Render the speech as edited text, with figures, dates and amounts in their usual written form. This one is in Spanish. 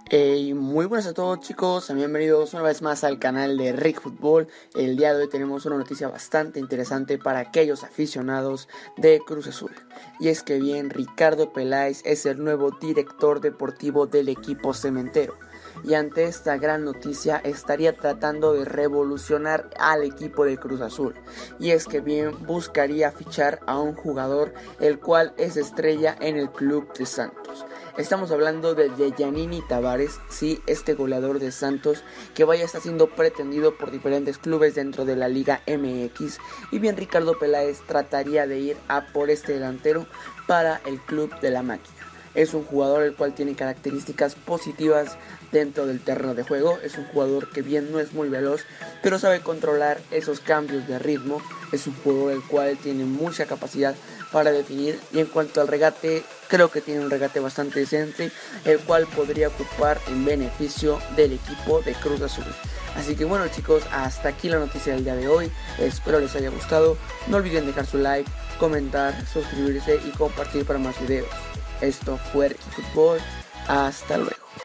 Muy buenas a todos, chicos, bienvenidos una vez más al canal de Rick Fútbol. El día de hoy tenemos una noticia bastante interesante para aquellos aficionados de Cruz Azul. Y es que bien, Ricardo Peláez es el nuevo director deportivo del equipo cementero. Y ante esta gran noticia estaría tratando de revolucionar al equipo de Cruz Azul. Y es que bien, buscaría fichar a un jugador el cual es estrella en el club de Santos. Estamos hablando de Giannini Tavares, sí, este goleador de Santos que vaya está siendo pretendido por diferentes clubes dentro de la Liga MX. Y bien, Ricardo Peláez trataría de ir a por este delantero para el club de la máquina. Es un jugador el cual tiene características positivas dentro del terreno de juego. Es un jugador que bien no es muy veloz, pero sabe controlar esos cambios de ritmo. Es un jugador el cual tiene mucha capacidad para definir, y en cuanto al regate, creo que tiene un regate bastante decente, el cual podría ocupar en beneficio del equipo de Cruz Azul. Así que bueno, chicos, hasta aquí la noticia del día de hoy. Espero les haya gustado. No olviden dejar su like, comentar, suscribirse y compartir para más videos. Esto fue Ricky Fútbol. Hasta luego.